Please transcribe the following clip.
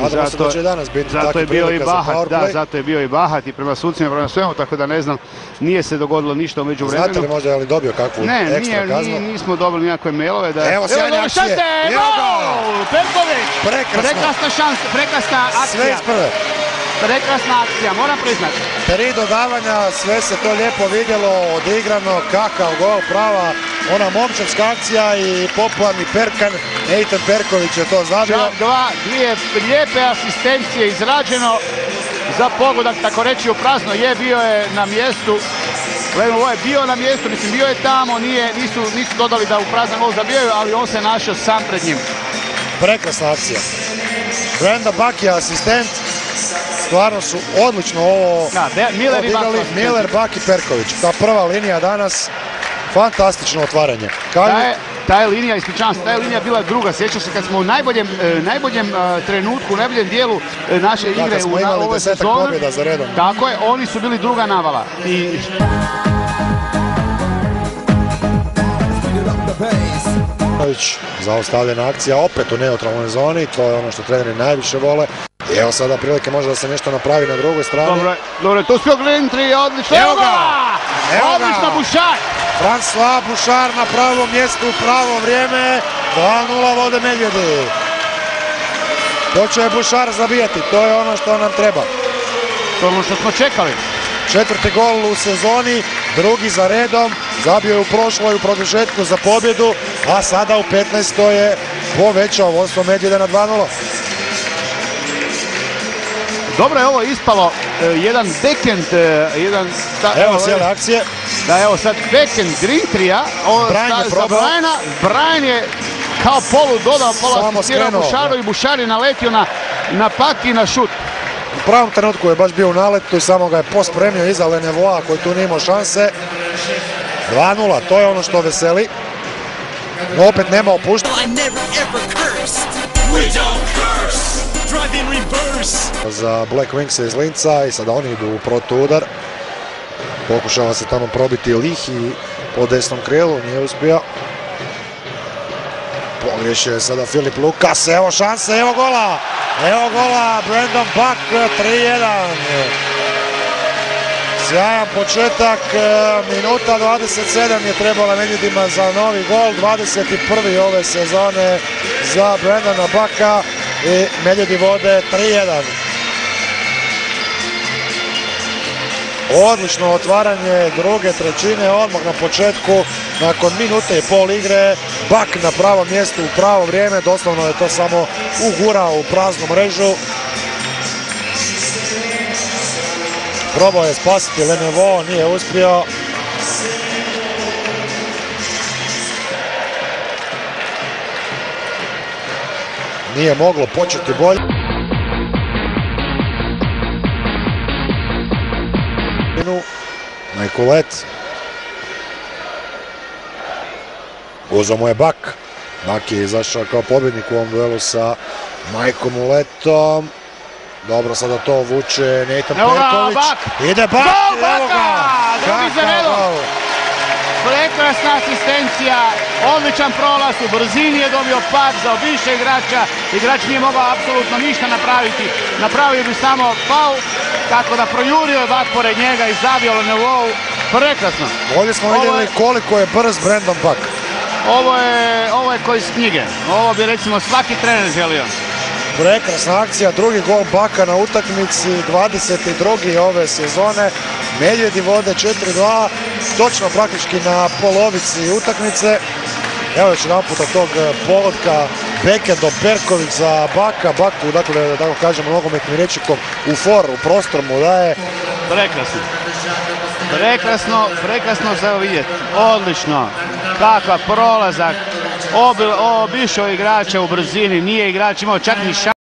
Nadamo se da će i danas biti takva prilika za powerplay. Da, zato je bio i bahat i prema sucima, prema svemu, tako da ne znam, nije se dogodilo ništa u međuvremenu. Znate li možda je li dobio kakvu ekstra kaznu? Nismo dobili nikakve mailove. Evo sjajne akcije, evo ga! Perković! Prekrasna šansa, prekrasna akcija. Sve iz prve. Prekrasna akcija, moram priznati. 3 dodavanja, sve se to lijepo vidjelo, odigrano, kakav gol, prava ona momčarska akcija i popularni Perkan, Ejten Perković je to zabio. Dvije lijepe asistencije izrađeno za pogodak, tako reći u prazno, bio je na mjestu. Gledamo, ovo je bio na mjestu, mislim bio je tamo, nisu dodali da u prazan gol zabijaju, ali on se našao sam pred njim. Prekrasna akcija. Brandon Buck je asistent. Stvarno su odlično ovo odigrali, Miller, Buck i Perković. Ta prva linija danas, fantastično otvaranje. Ta je linija, ispričavam se, ta je linija bila druga. Sjećam se kad smo u najboljem trenutku, u najboljem dijelu naše igre u ovoj sezoni. Pobjeda za redom. Tako je, oni su bili druga navala. Zaustavljena akcija opet u neutralnoj zoni, to je ono što treneri najviše vole. Evo sada prilike možda da se nešto napravi na drugoj strani. Dobro, tu uspio Glintri, odlično. Evo ga! Odlično Bouchard! François Bouchard na pravom mjestu u pravo vrijeme. 2:0 vode Medvjedi. To će Bouchard zabijati, to je ono što nam treba. To je ono što smo čekali. 4. gol u sezoni, drugi za redom. Zabio je u prošloj u produžetku za pobjedu, a sada u 15. je povećao vodstvo Medvjeda na 2:0. Dobro je ovo ispalo, jedan backhand, evo cijele akcije. Da, evo sad backhand Grintrija za Briana. Brian je kao polu dodao, polu asistirao Bouchardu i Bouchard je naletio na pak i na šut. U pravom trenutku je baš bio u naletu i samo ga je pospremio iza Lenevoa koji tu nije imao šanse. 2:0, to je ono što veseli. No opet nema opuštanja. Za Black Wings iz Linca i sada oni idu u protuudar. Pokušava se tamo probiti Lihi po desnom krilu, nije uspio. Pogriješio je sada Filip Lukas, evo šanse, evo gola! Evo gola, Brandon Buck, 3:1. Sjajan početak, minuta 27 je trebala Medvjedima za novi gol, 21. ove sezone za Brandona Bucka i Medvjedi vode 3:1. Odlično otvaranje druge trećine, odmah na početku, nakon minute i pol igre, Buck na pravom mjestu u pravo vrijeme, doslovno je to samo ugurao u praznu mrežu. Probao je spasiti Lenevo, nije uspio. Nije moglo početi bolje. Majkulet. Uzeo mu je Buck. Buck je izašao kao pobjednik u ovom duelu sa Majkom Uletom. Dobro, sada to vuče Ejten Perković. Ide Buck! Evo ga! Drugi za redom! Prekrasna asistencija, odličan prolaz, u brzini je dobio pad, zaobišao igrača. Igrač nije mogao apsolutno ništa napraviti. Napravio bi samo faul, tako da projurio je Buck pored njega i zabio Lenevou. Prekrasno! Ovdje smo vidjeli koliko je brz Brandon Buck. Ovo je ko iz knjige. Ovo bi recimo svaki trener želio. Prekrasna akcija, drugi gol Bucka na utakmici, 22. ove sezone. Medvjedi vode 4:2, točno praktički na polovici utakmice. Evo još jedan puta tog pogotka backhandom Perković za Bucka. Bucku, dakle, da tako kažemo nogometnim rječnikom, u prostor mu daje. Prekrasno za vidjeti. Odlično. Kakav prolazak. Obišao igrača u brzini, nije igrač imao čak ni šanse.